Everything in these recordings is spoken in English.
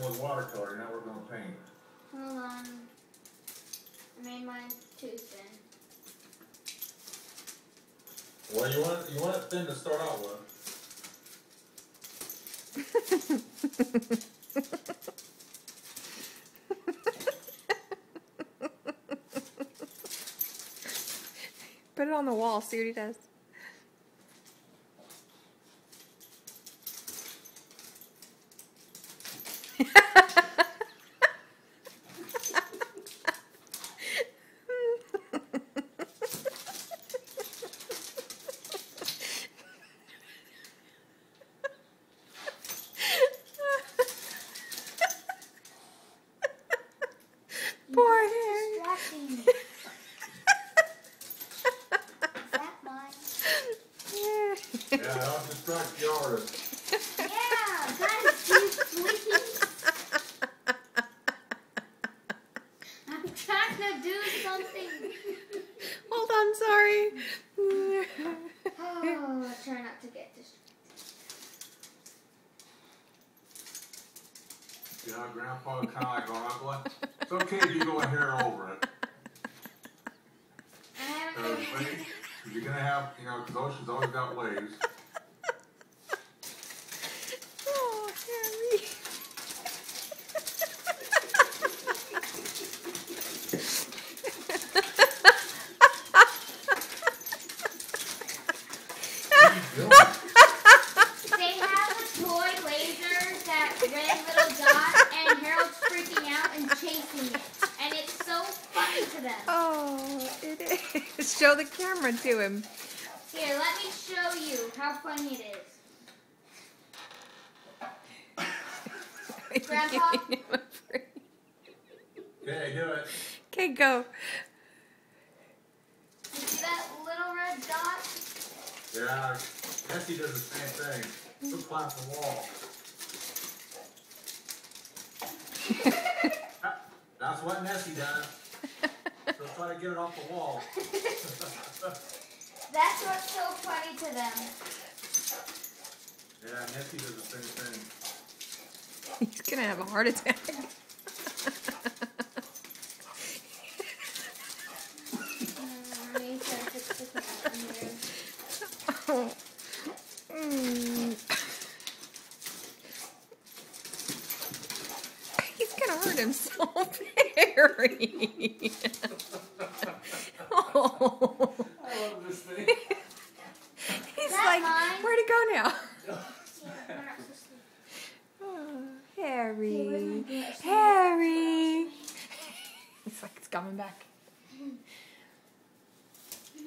working with watercolor. You're not working with paint. Hold on. I made mine too thin. Well, you want it thin to start out with. Put it on the wall, see what he does. Poor Harry. Distracting me. Is that mine? Yeah, don't distract the artist. Yeah, guys, please. I'm trying to do something. Hold on, sorry. Oh, try not to get distracted. You know, Grandpa kind of like going, Uncle, it's okay if you go a hair over it. I haven't Because you're going to have, you know, because Ocean's always got waves. Oh, Harry. What are you doing? They have a toy laser that red little dot, and Harold's freaking out and chasing it. And it's so funny to them. Oh, it is. Show the camera to him. Here, let me show you how funny it is. Grandpa? Okay, do it. Okay, go. You see that little red dot? Yeah, Nessie does the same thing. She'll climb the wall. That's what Nessie does. She'll try to get it off the wall. That's what's so funny to them. Yeah, Nessie does the same thing. He's gonna have a heart attack. I need to fix the camera here. Oh. Mm. He's gonna hurt himself, Harry. Oh. I love this thing. He's That like, mine? where'd it go now? Yeah, we're not supposed to- Oh, Harry. Okay, where's my brush? Harry. It's like it's coming back. Do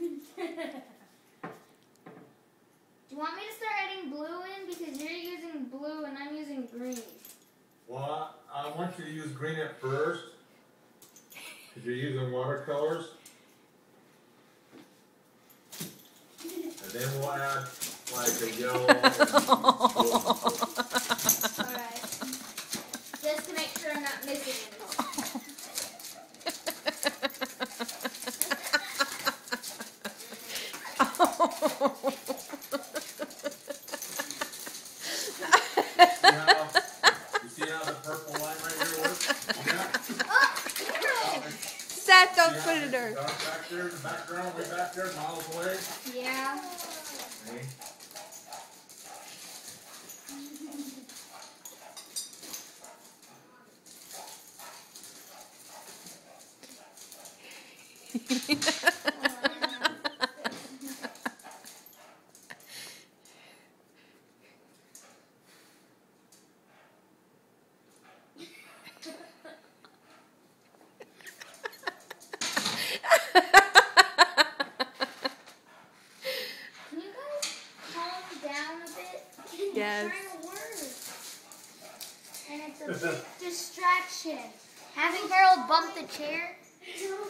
you want me to start adding blue in? Because you're using blue and I'm using green. Well, I want you to use green at first. Because you're using watercolors. And then we'll add like a yellow and blue. Alright. Just to make sure I'm not missing anything. You see how the purple line right here works? Yeah. Seth, don't See put how it in there. Back there in the background, way back there, miles away. Yeah. See? Can you guys calm down a bit? Yes. I'm trying to work. And it's a big distraction. Having Harold bump the chair.